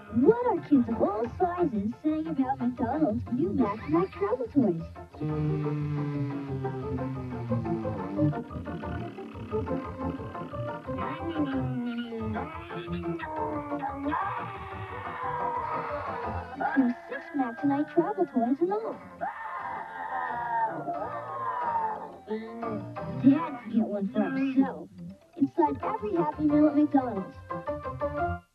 What are kids of all sizes saying about McDonald's new Mac and Mac travel toys? There's 6 Mac travel toys in all. Dad could get one for himself. Inside every Happy Meal at McDonald's.